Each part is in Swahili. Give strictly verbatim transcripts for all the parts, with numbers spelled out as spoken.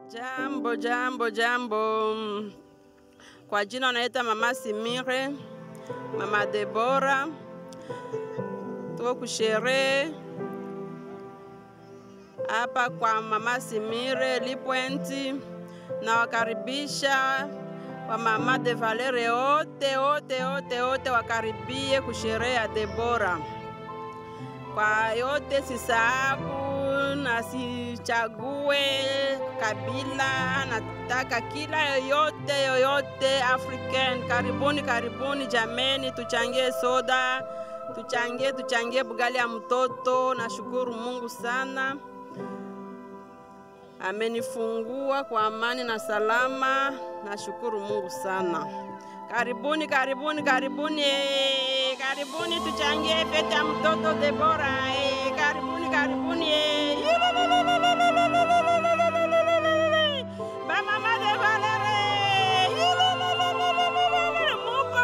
Jambo, jambo, jambo. Kwa jina naita Mama Simire, Mama Debora. Tuko kusherehe hapa kwa Mama Simire Lipwenti, na wakaribisha wa Mama de Valere wote wote wote wote wakaribie kusherehe ya Debora. Kwa yote sisahabu na sichague kabila, nataka kila yoyote yoyote African. Karibuni karibuni jameni, tuchangie soda, tuchangie tuchangie bugali ya mtoto. Nashukuru Mungu sana, amenifungua kwa amani na salama. Nashukuru Mungu sana. Karibuni karibuni karibuni eh, karibuni tuchangie fete ya mtoto Debora eh, karibuni karibuni eh. Ba Mama de Valere mupo.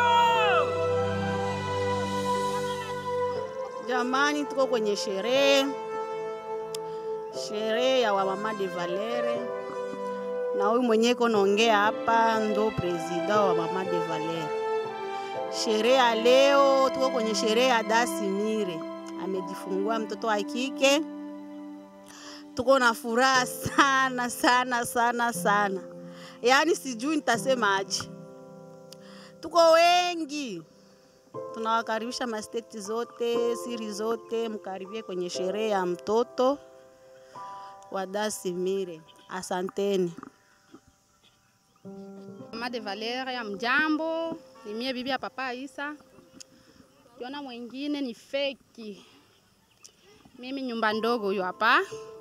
Jamani, tuko kwenye sherehe sherehe ya wa Mama de Valere, na huyu mwenye konaongea hapa ndo president wa Mama de Valere. Sherehe ya leo tuko kwenye sherehe ya Dasimire, amejifungua mtoto wa kike. Tuko na furaha sana sana sana sana, yaani sijui nitasema aje. Tuko wengi, tunawakaribisha masteti zote, siri zote, mkaribie kwenye sherehe ya mtoto wa Dasimire. Asanteni. Mama de Valere ya mjambo, ni mie bibi ya Papa Isa. Kiona mwingine ni feki. Mimi nyumba ndogo huyo hapa.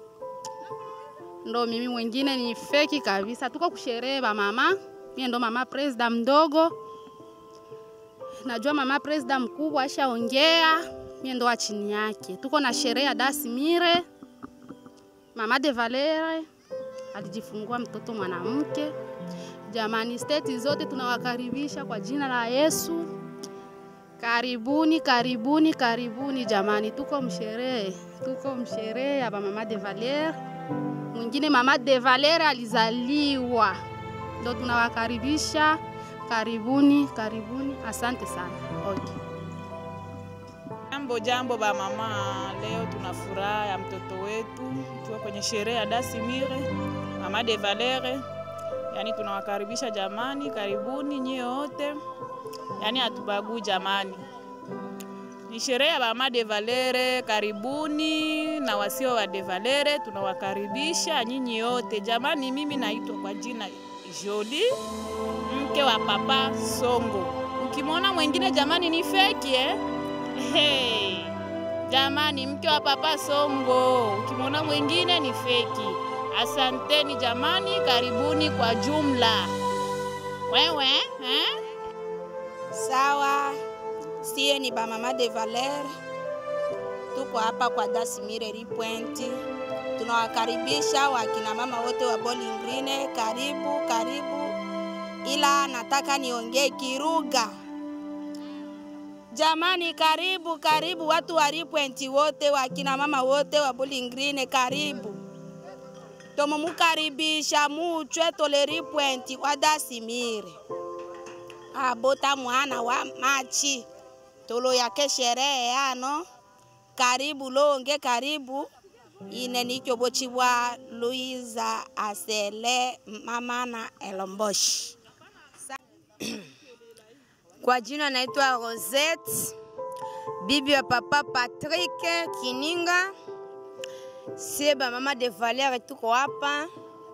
Ndo mimi, mwingine ni feki kabisa. Tuko kusherehe ba mama. Mie ndo mama president mdogo. Najua mama president mkubwa ashaongea. Mie ndo wa chini yake. Tuko na sherehe ya Dasimire. Mama de Valere alijifungua mtoto mwanamke. Jamani, state zote tunawakaribisha kwa jina la Yesu. Karibuni, karibuni, karibuni jamani, tuko msherehe. Tuko msherehe ya Mama de Valere. Mwingine Mama de Valere alizaliwa. Ndio tunawakaribisha. Karibuni, karibuni. Asante sana. Okay. Jambo jambo ba mama, leo tuna furaha ya mtoto wetu. Tuko kwenye sherehe ya Dasimire, Mama de Valere. Yani tunawakaribisha jamani, karibuni nyie wote. Yani hatubagui jamani. Ni sherehe ya Mama de Valere, karibuni, na wasio wa de Valere tunawakaribisha nyinyi wote. Jamani, mimi naitwa kwa jina Jolie, mke wa Papa Songo. Ukimwona mwingine jamani ni fake eh? Hey. Jamani, mke wa Papa Songo, ukimwona mwingine ni fake. Asanteni jamani, karibuni kwa jumla. Wewe, eh? Sawa, siye ni ba Mama de Valere. Tuko hapa kwa Dasimire Lipwenti. Tunawakaribisha wakina mama wote wa Bowling Green. Karibu, karibu. Ila nataka niongee Kiruga. Jamani, karibu, karibu watu wa Lipwenti wote, wakina mama wote wa Bowling Green, karibu. Tomo mukaribisha muchwe tole Lipwenti kwa Dasimire. Abota mwana wa machi. Tolo yake sherehe yano. Karibu longe, karibu. Ine nikyo bochibwa Luiza Asele Mama na Elomboshi. Kwa jina naitwa Rosette, bibi ya Papa Patrick Kininga. Seba Mama de Valere, tuko hapa.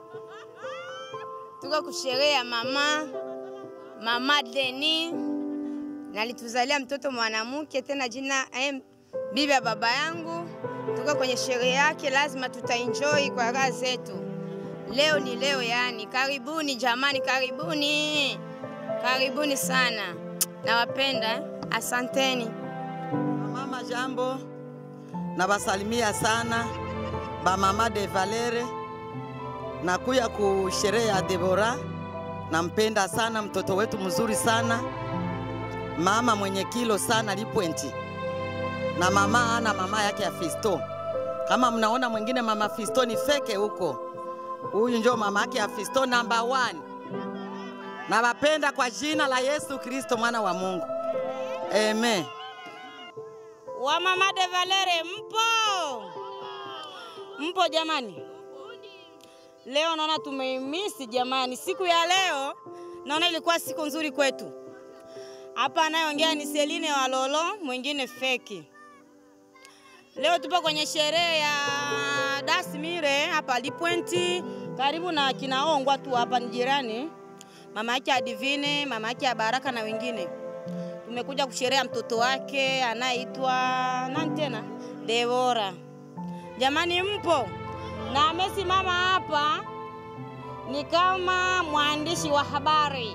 Tuko kusherehe ya mama Mama Deni. Nalituzalia mtoto mwanamke, tena jina eh, bibi ya baba yangu. Tuko kwenye sherehe yake, lazima tutaenjoy kwa raha zetu. Leo ni leo yani. Karibuni jamani, karibuni. Karibuni sana. Nawapenda. Asanteni. Mama jambo. Nabasalimia sana ba Mama de Valere. Nakuya kusherehe ya Debora. Nampenda sana mtoto wetu mzuri sana. Mama mwenye kilo sana Lipwenti. Na mama ana mama yake ya Fisto. Kama mnaona mwingine mama Fisto ni feke huko. Huyu ndio mama yake ya Fisto number one. Na wapenda kwa jina la Yesu Kristo mwana wa Mungu. Amen. Wa Mama de Valere mpo? Mpo jamani? Leo naona tumeimisi jamani. Siku ya leo naona ilikuwa siku nzuri kwetu. Hapa anayeongea ni Celine wa Lolo, mwingine Feki. Leo tupo kwenye sherehe ya Dasimire hapa Lipwenti, karibu na Kinaongwa tu hapa ni jirani. Mama yake Adivine, mama yake ya Baraka na wengine. Tumekuja kusherehekea mtoto wake anaitwa nani tena? Deborah. Jamani mpo? Na amesimama hapa ni kama mwandishi wa habari.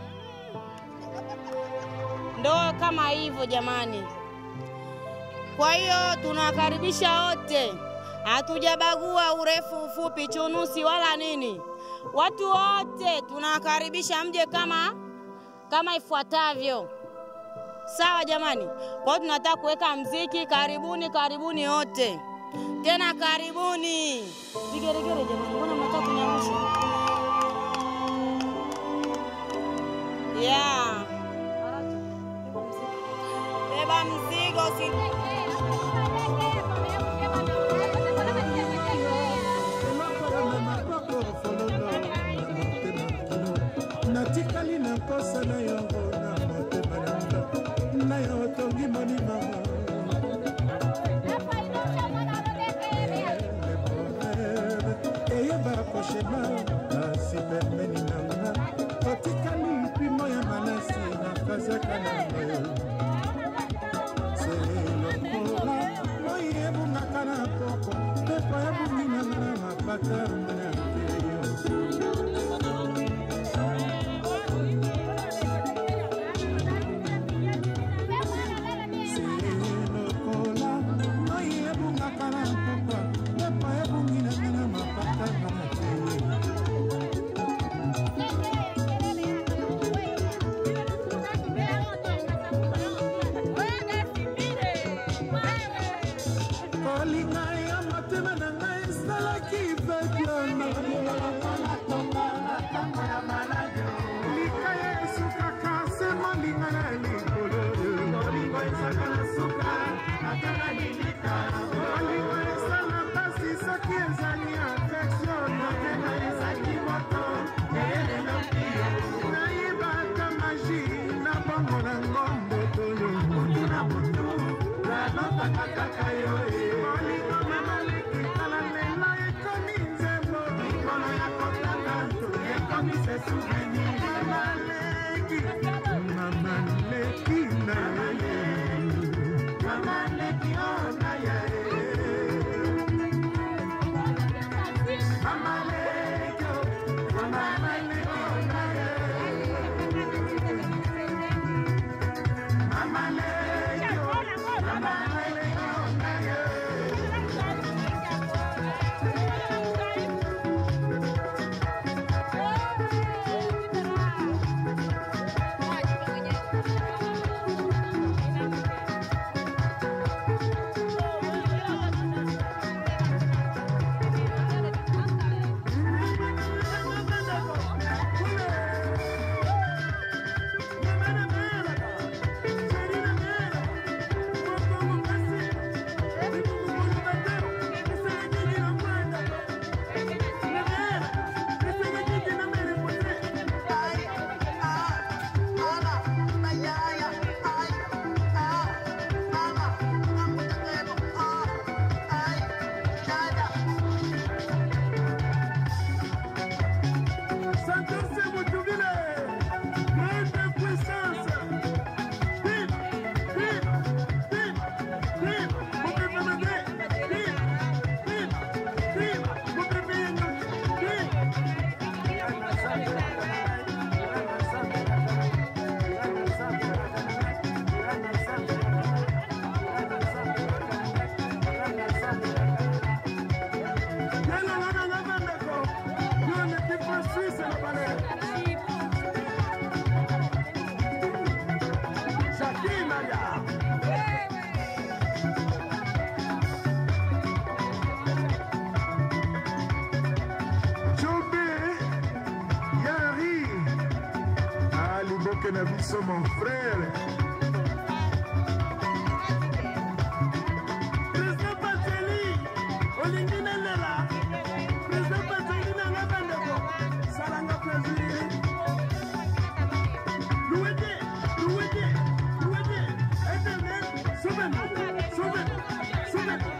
Ndo kama hivyo jamani. Kwa hiyo tunawakaribisha wote. Hatujabagua urefu, ufupi, chunusi wala nini. Watu wote tunawakaribisha mje kama kama ifuatavyo. Sawa jamani? Kwa hiyo tunataka kuweka mziki. Karibuni, karibuni wote. Tena karibuni. Vigeregere jamani, mbona mnataka kunyamusha? Yeah. Beba mzigo si natikali na kosa na yongo na motema nanga na yotongi moni mama eyeba koshema asipemeni nanga otikali pimo ya malasi na kazaka na moyo selokola moyebungaka na poko pepo yabunginganga na mapata mna que na biso mon frère. Président Pateli, olingi nalela. Président Pateli nanga bandeko, salanga plaisir. Louede, louede, louede. Eternel, sauve-nous, sauve-nous, sauve-nous.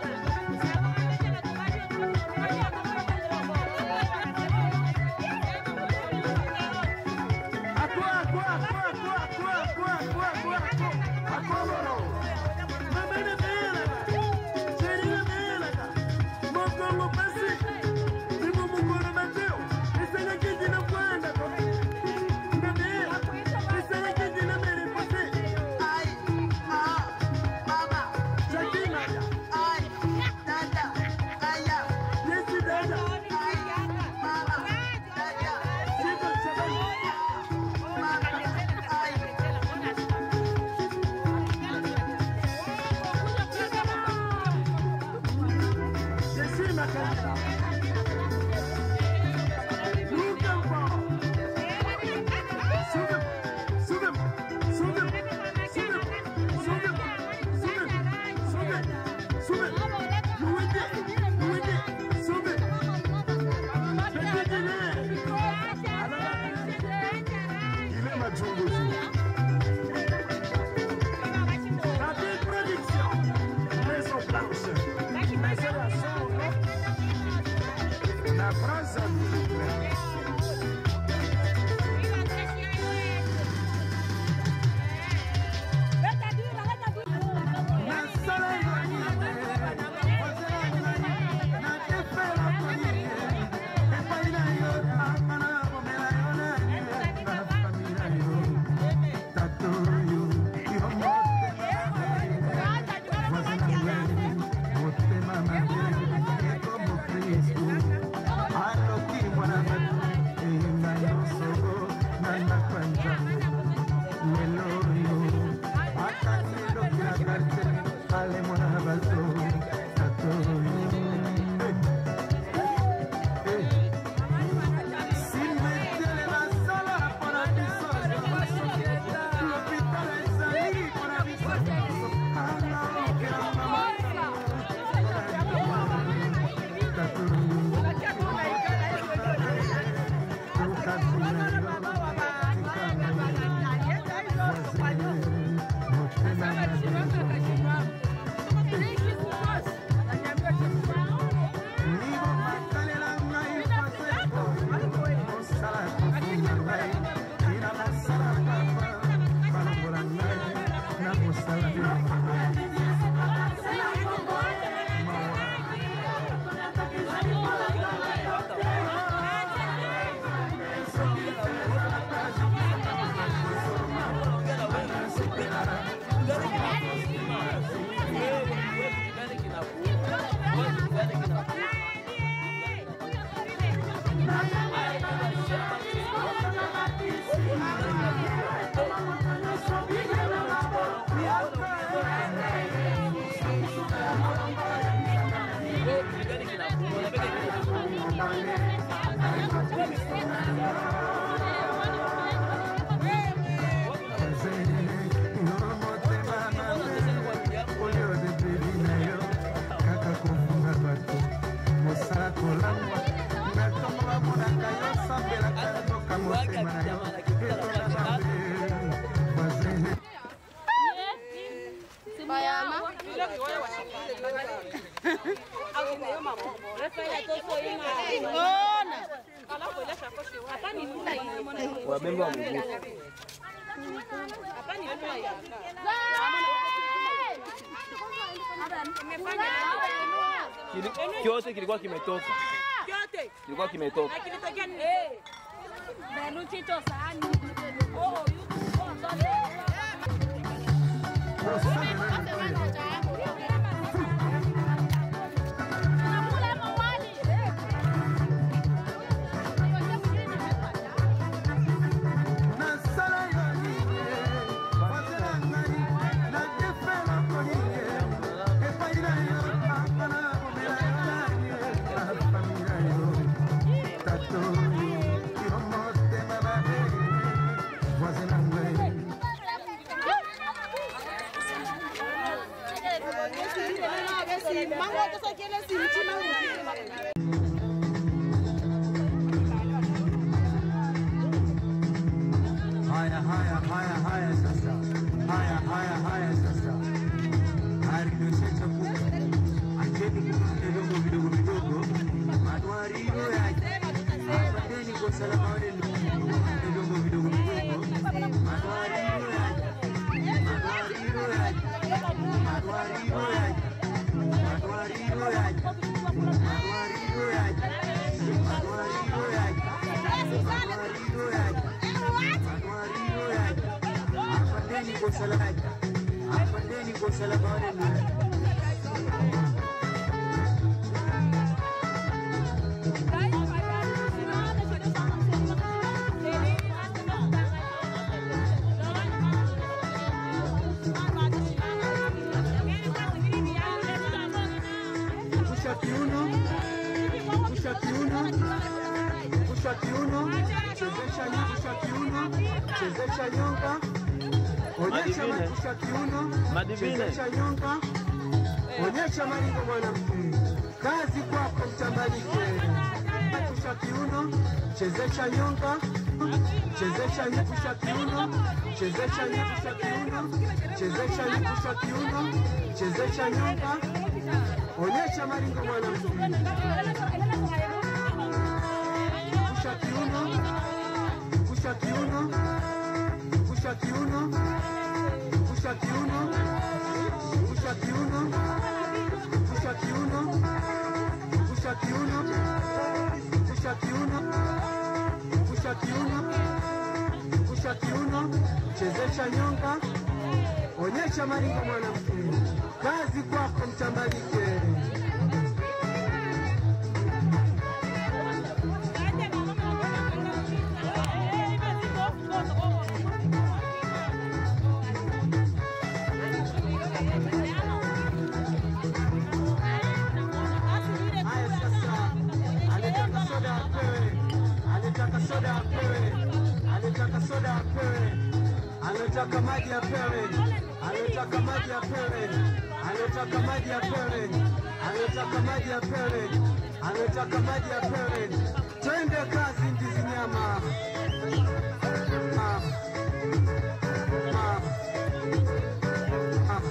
Kyote kilikuwa kimetoka. Kyote kilikuwa kimetoka. Kilitokea nini? Eh. Benuchito sahani. Oh, Voisin anglais Haya haya haya haya sasa. Haya haya haya sasa. Hari ndosheta kuku. Acheni kuku vidogo vidogo vidogo. Madwariro yaje. Asanteni kwa salama wale vidogo vidogo vidogo. Madwariro yaje. Madwariro yaje. Madwariro yaje. Madwariro yaje. Madwariro yaje. Madwariro yaje. Madwariro yaje. Afadeni kwa salama. Afadeni kwa salama wale. Pusha kiuno. Pusha kiuno. Pusha kiuno. Chezesha nyonga, pusha kiuno. Chezesha nyonga. Onyesha pusha kiuno. Chezesha nyonga. Onyesha maringo mwanamke. Kazi kwako mtambalike. Pusha kiuno. Chezesha nyonga. Chezesha nyonga, pusha kiuno. Chezesha nyonga, pusha kiuno. Chezesha nyonga, pusha kiuno. Chezesha nyonga. Onyesha maringo mwanamke. Pusha kiuno. Pusha kiuno. Pusha kiuno. Pusha kiuno. Pusha kiuno. Pusha kiuno. Pusha kiuno. Pusha kiuno. Pusha kiuno. Pusha kiuno. Chezesha nyonga. Onyesha maringo mwanamke. Kazi kwako mtambalike. Soda apewe, anataka soda apewe, anataka maji apewe, anataka maji apewe, anataka maji apewe, anataka maji apewe, anataka maji apewe. Twende kazi ndizi nyama. Ah. Ah. Ah.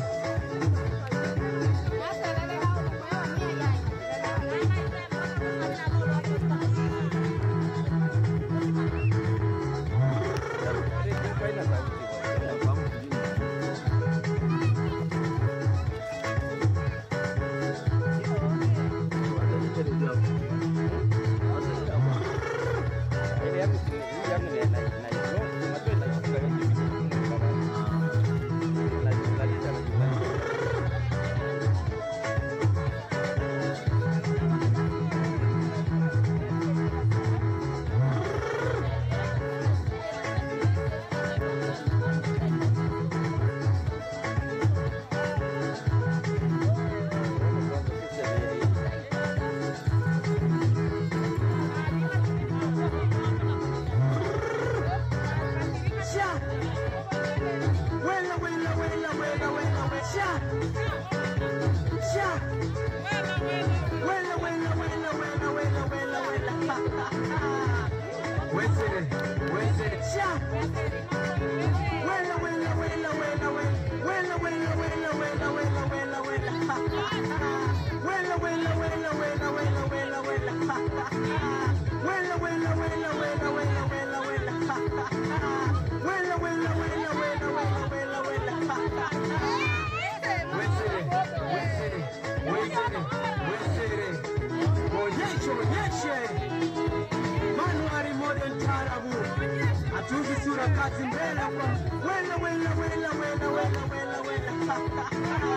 Kazi mbele kwa wela wela wela wela wela wela wela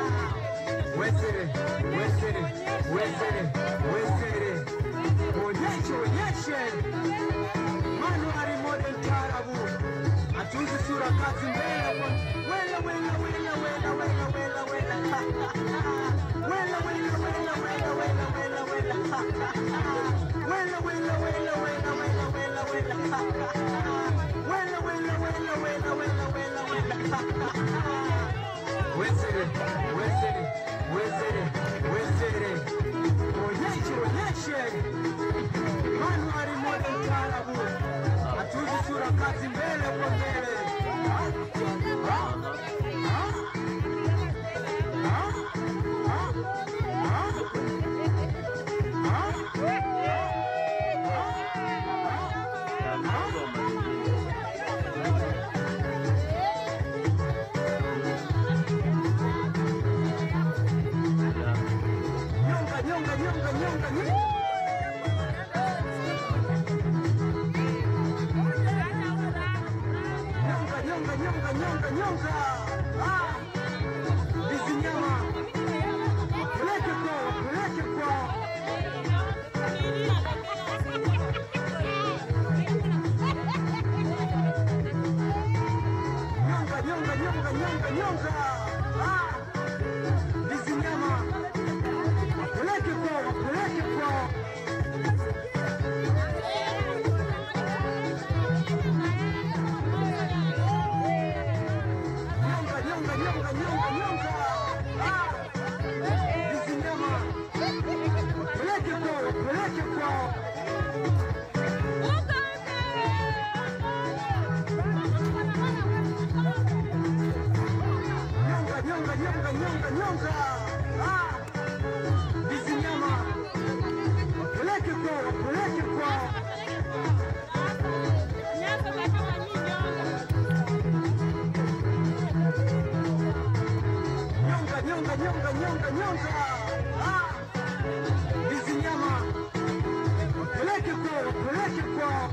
Wesere wesere wesere wesere Onyeshe onyeshe Manu ari modern tarabu Atuzi sura kazi mbele kwa wela wela wela wela wela wela wela Wela wela wela wela wela wela wela Wela wela wela wela wela wela wela Wela wela wela wela wela wela wela Wesere wesere wezere, wezere. Onyeshe, onyeshe. Manu ari modern karabu. Atuzi sura kati mbele kwa mbele. Ha? Ha? Nyonga, nyonga, nyonga, nyonga. Nyonga, nyonga, nyonga, nyonga, nyonga. Ah! Hizi nyama. Peleke kwao, peleke kwao. Nyonga, nyonga, nyonga, nyonga, nyonga. Ah! Hizi nyama. Peleke kwao, peleke kwao. Nyonga, nyonga, nyonga, nyonga, nyonga. Ah! Hizi nyama. Peleke kwao, peleke kwao. Nyonga, nyonga, nyonga, nyonga, nyonga. Ah! Hizi nyama. Peleke kwao, peleke kwao. Nyonga, nyonga, nyonga, nyonga, nyonga. Ah! Hizi nyama. Peleke kwao, peleke kwao.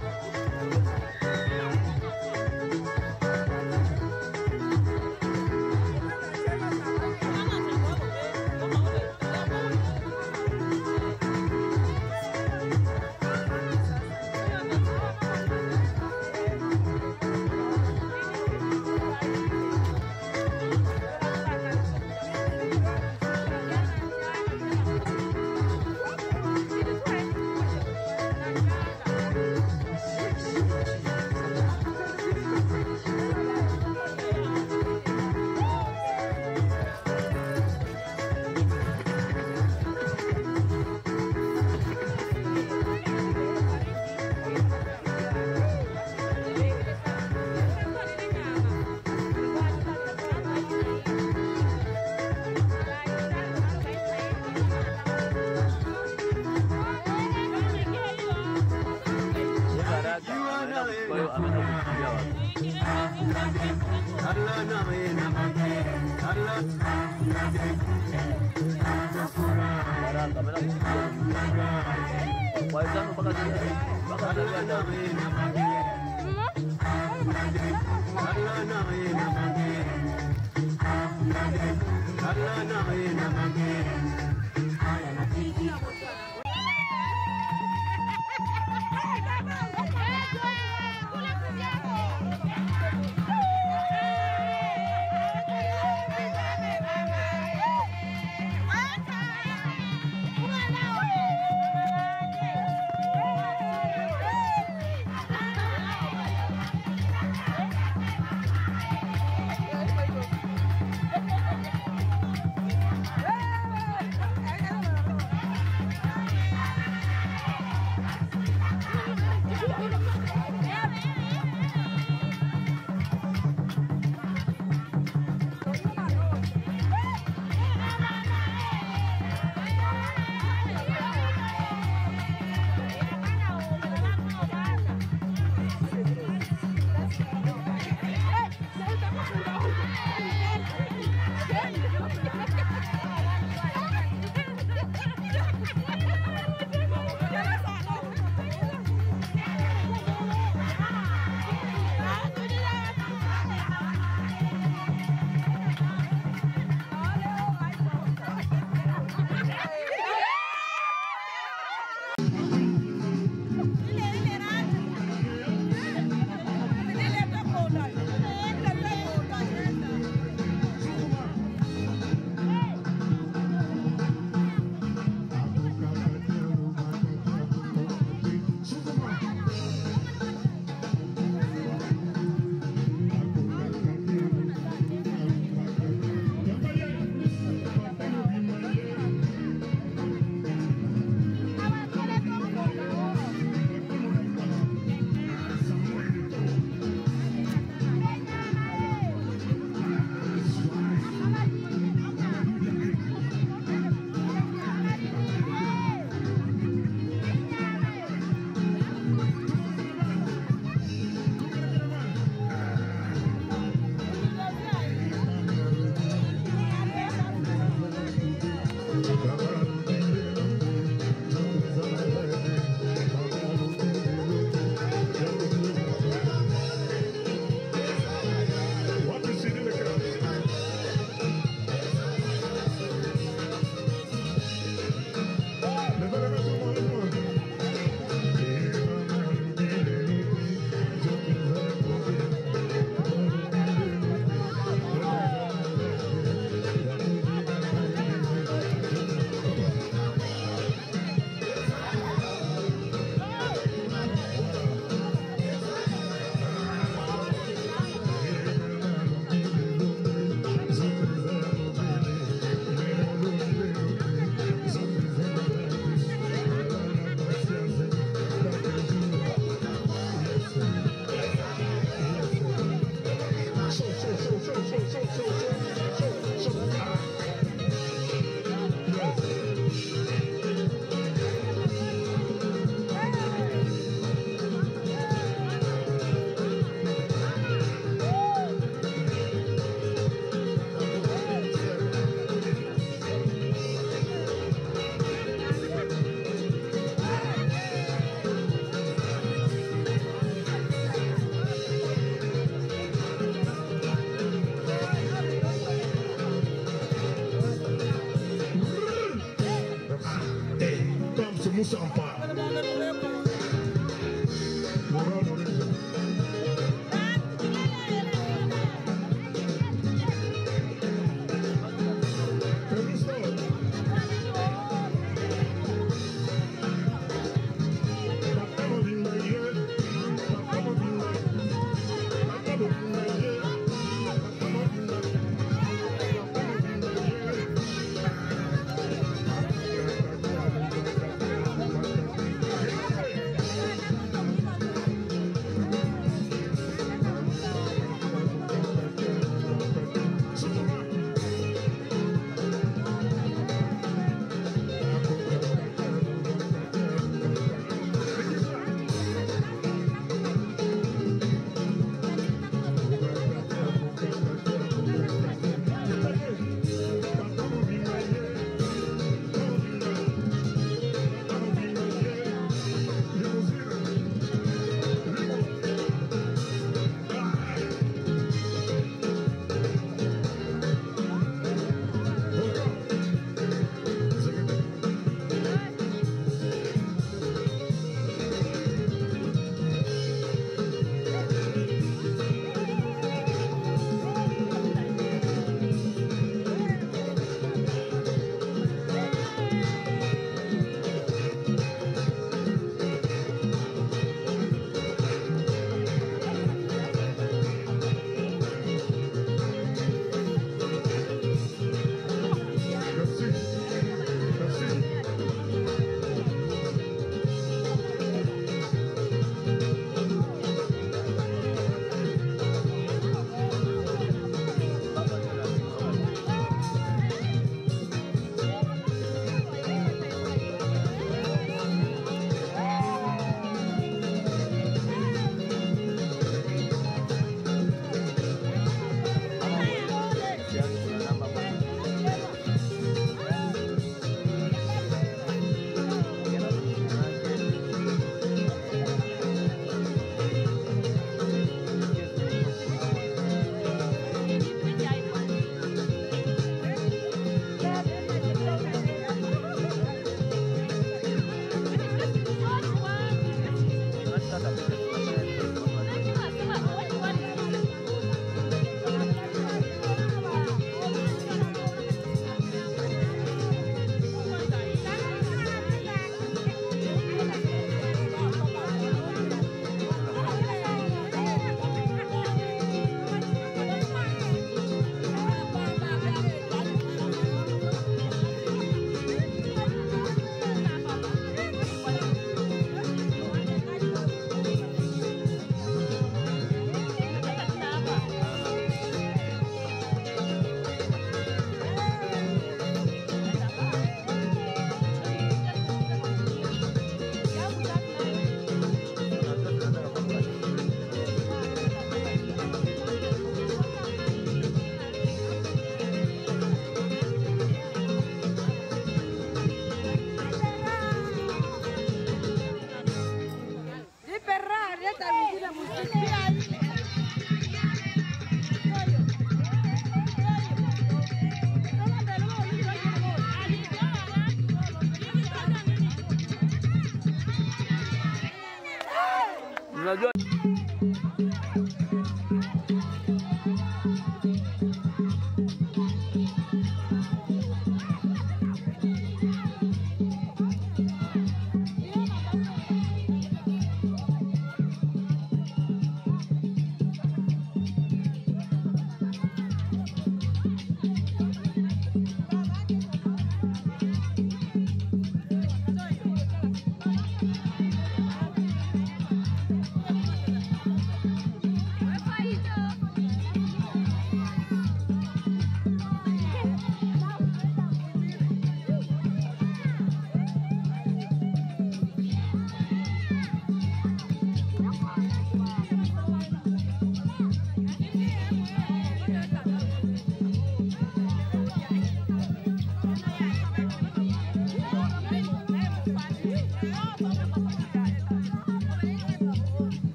Hey! Unajua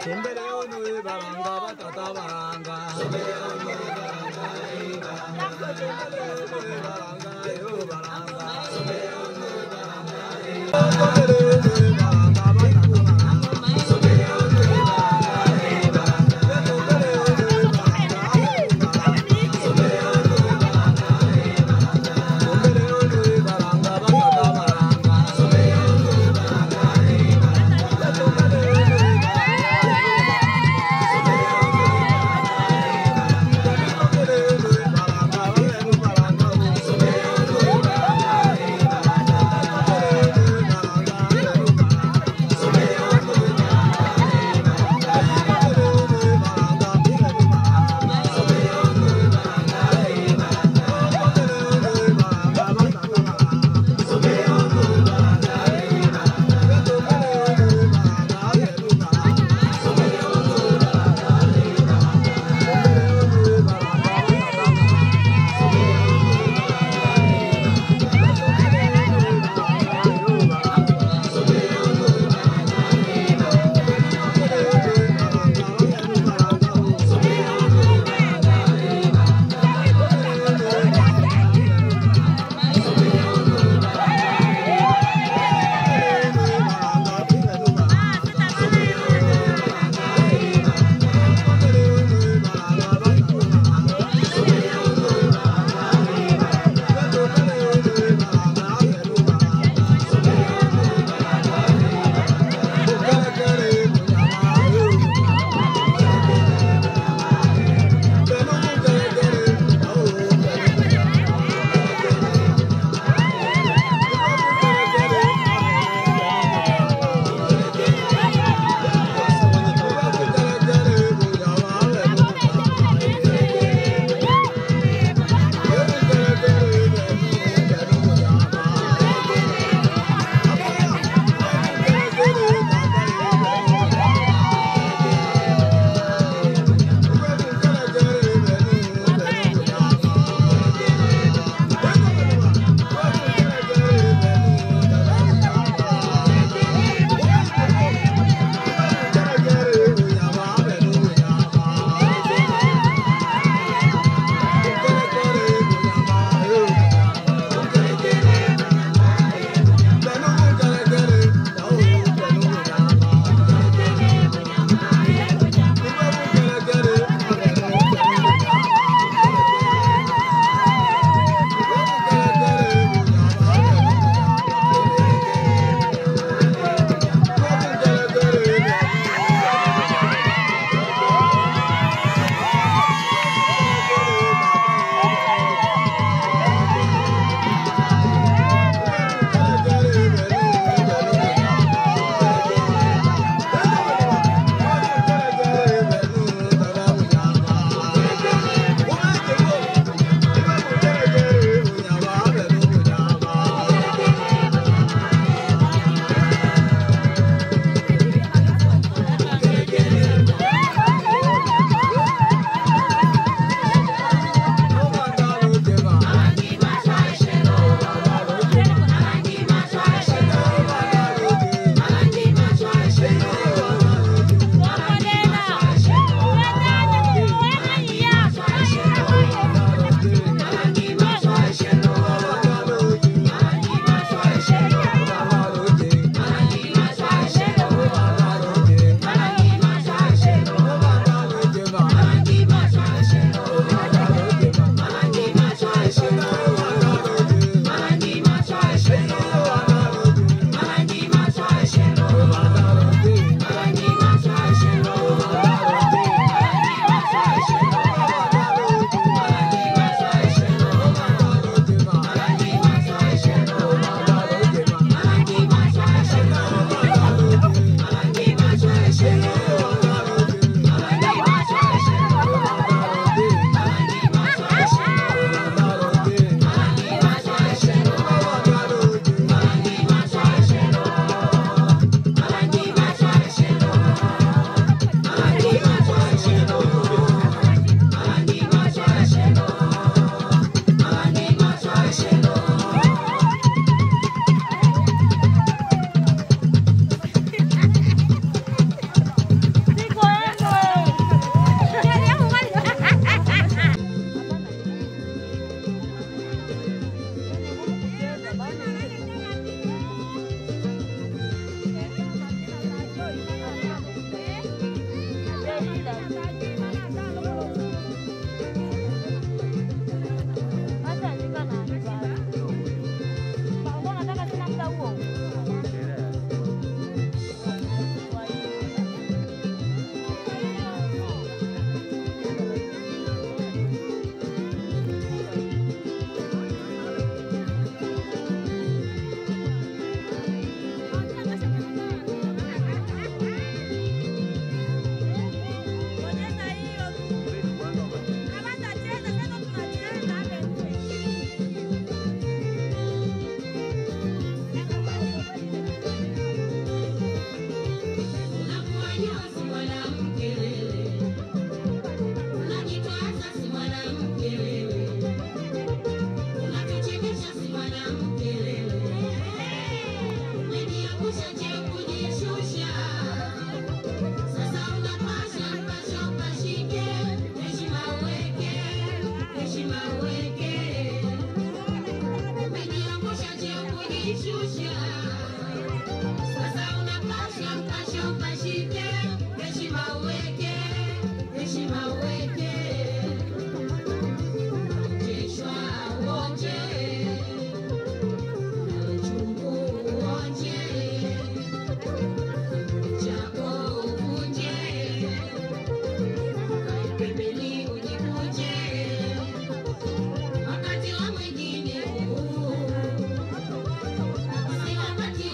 Sombere ono e baranga batata baranga. Sombere ono e baranga e baranga. Sombere ono e baranga e baranga. Sombere ono e baranga e baranga. Baranga, Wakati wa mwingine huu, si wakati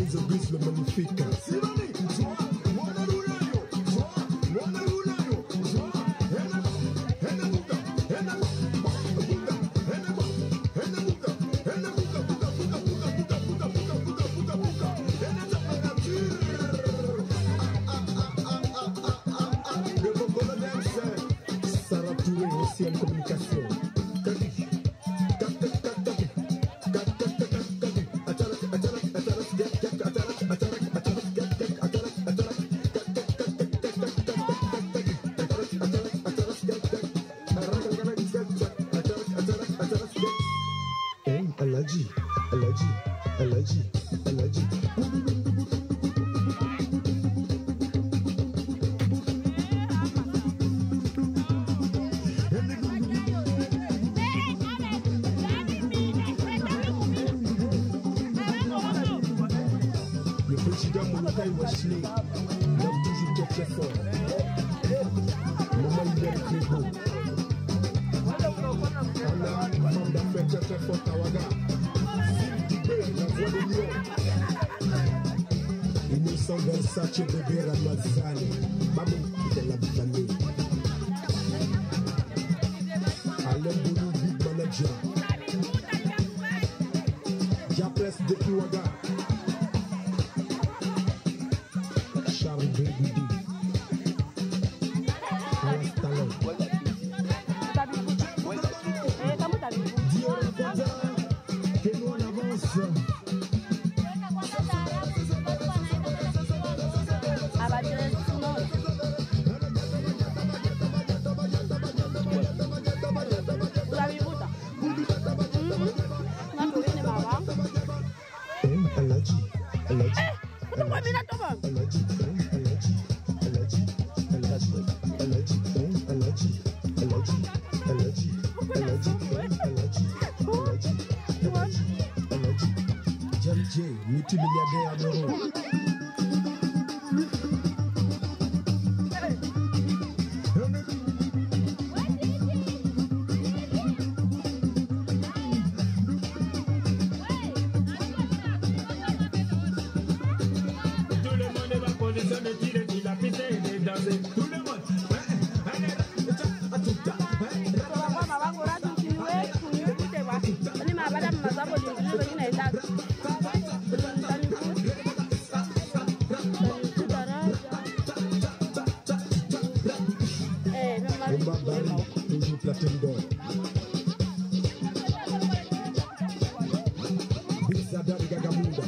Enzo Bis le magnifique. Versace bébé Ramazani, maman de la famille. Alain Boulou, big manager. Japres de Kiwaga. Charles Bégoudi. Alas Talon. Dieu le que nous en avance. Multimilliardaire d'euros. Tout le monde est en position de tirer, il a pissé et de danser. Tout le monde. Toujours platine d'or. Bizada de Gagamunda.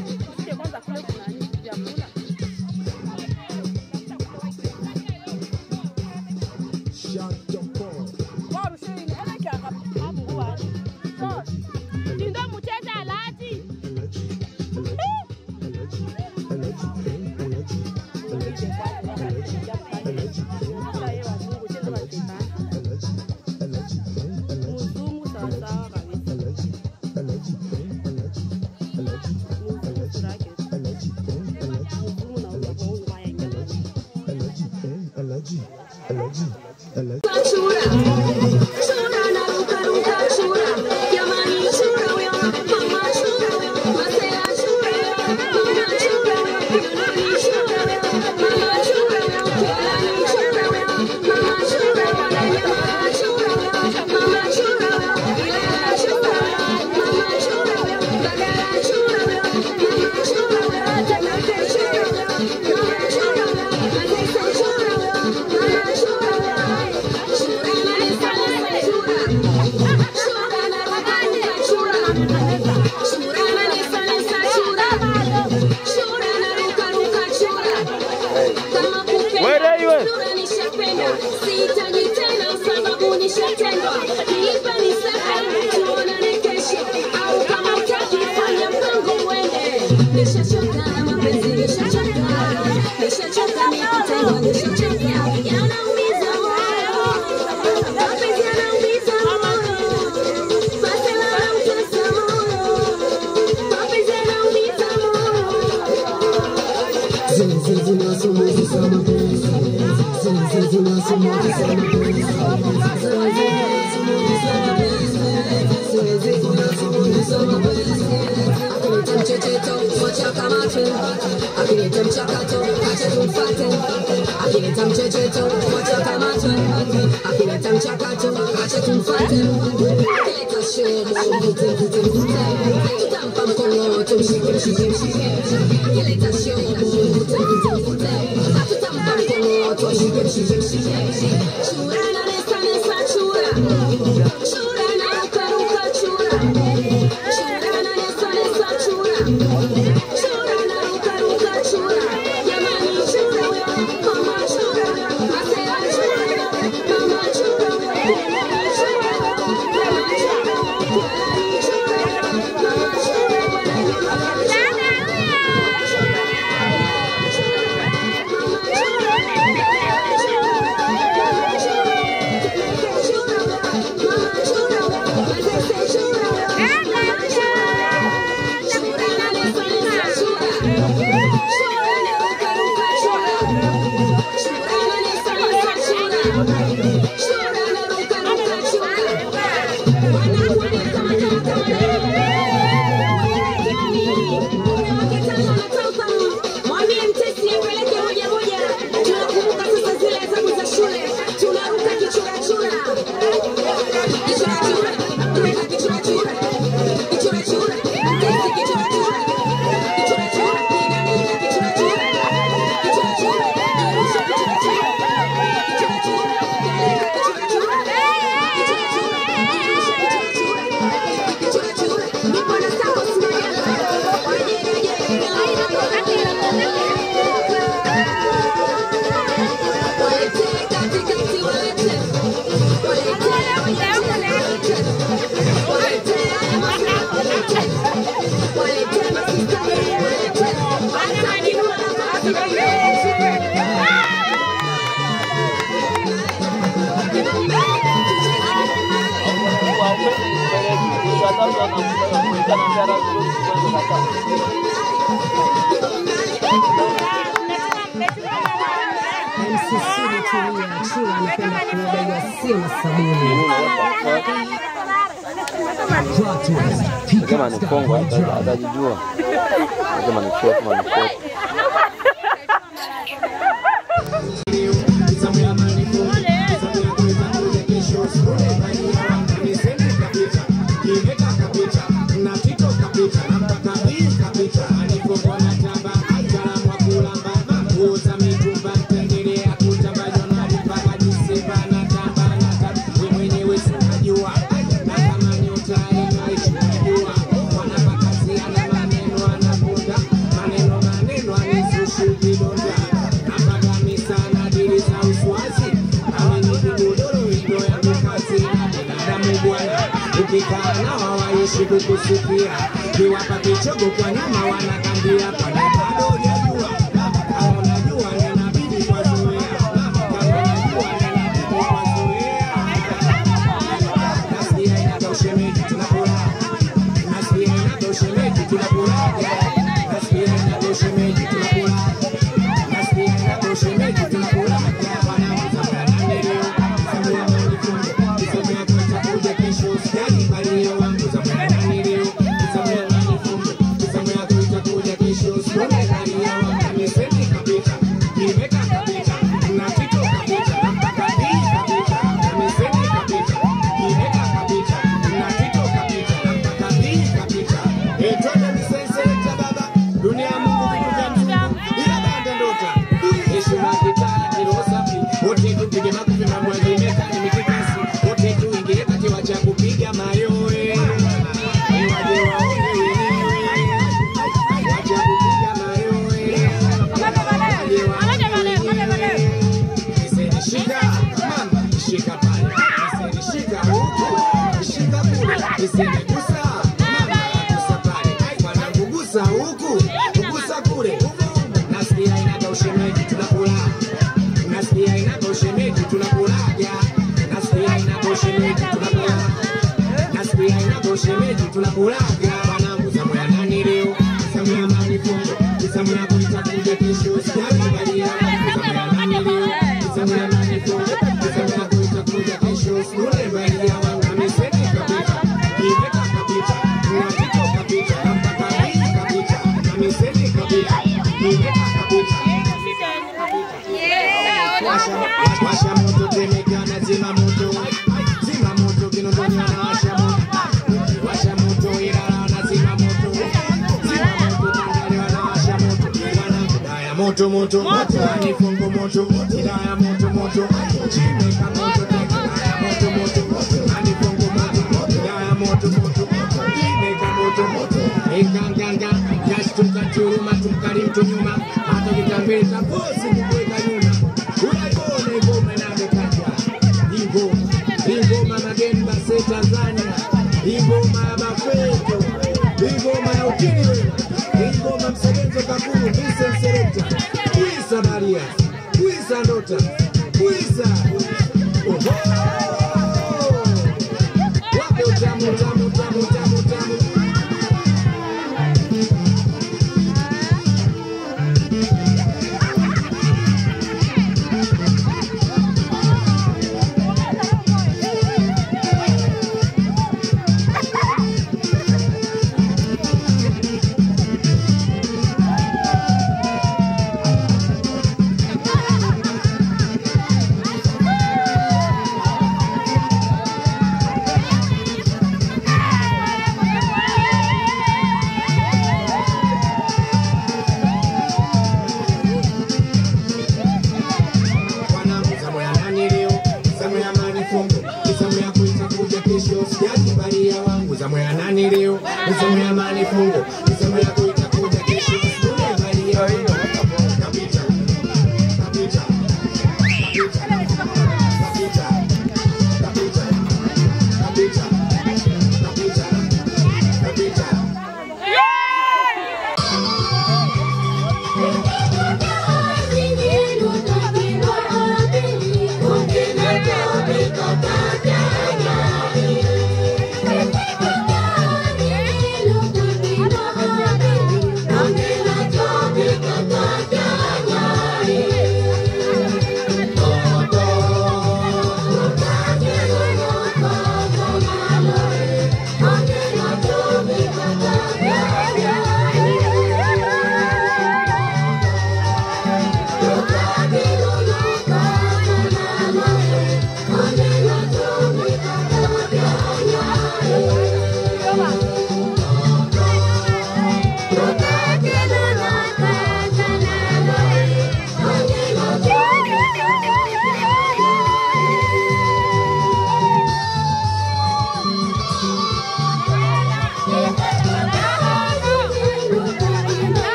Siwezi kuna simu ni sama. Akileta mchecheto, mocha kamate. Akileta mchakato, kacha tumfate. Akileta mchecheto, mocha kamate. Akileta mchakato, kacha tumfate. Akileta show, mvute mvute mvute. Tutampa mkono, tumshike mshike mshike. Akileta show, mvute mvute mvute. Tutampa mkono, tumshike mshike mshike. Chura na nesa nesa chura. Chura na ruka ruka chura. Chura na nesa nesa chura. Chura na ruka ruka chura. Jamani chura wewe, mama chura wewe. Asema chura wewe, mama chura wewe. Mama chura wewe, mama chura wewe. Chura wewe, mama chura Kama ni Kongo atajijua. Kama ni short, kama ni short. Ukikana hawaishi kukusikia, kiwapa kichogo kwa nyama wanakambia pale bado hujajua. Kama unajua inabidi kwa zoea, kama unajua inabidi kwa zoea. Nasikia inatoshemeji tunakula, nasikia inatoshemeji tunakula, nasikia inatoshemeji tunakula, nasikia inatoshemeji tunakula. Tunakulaga wanangu zamu ya nani leo, zamu ya mali fungo, zamu ya kuita kuja kesho, zamu ya nani leo, zamu ya mali fungo, zamu ya kuita kuja kesho, sule mbali ya wanga meseni kapita, kimeka kapita, tunatito kapita, mpaka hii washa moto Temeke na zima moto, zima moto Kinondoni wanawasha moto, washa moto Ilala na zima moto, zima moto Tandale wanawasha moto, Daya moto moto, Ani Fungo moto, Daya moto moto, Temeke moto, Daya moto moto, Ani Fungo moto, Daya moto moto, Temeke moto moto, Ekanganga, yashtuka turuma tukali mtu nyuma, hata kitambele cha bosi kuweka nyuma, unaibone ngoma na mekaja, ingoma, ingoma mageni base Tanzania, ingoma ya mafeto, ingoma ya ukini wema, ingoma msegenzo kakuru, Vincent Selector, Kuisa Maria, Kuisa Ndota,